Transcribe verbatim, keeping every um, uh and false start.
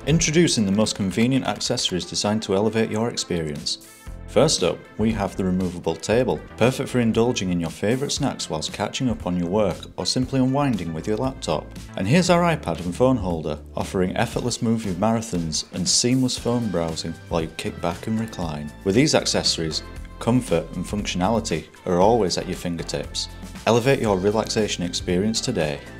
Introducing the most convenient accessories designed to elevate your experience. First up, we have the removable table, perfect for indulging in your favourite snacks whilst catching up on your work or simply unwinding with your laptop. And here's our iPad and phone holder, offering effortless movie marathons and seamless phone browsing while you kick back and recline. With these accessories, comfort and functionality are always at your fingertips. Elevate your relaxation experience today.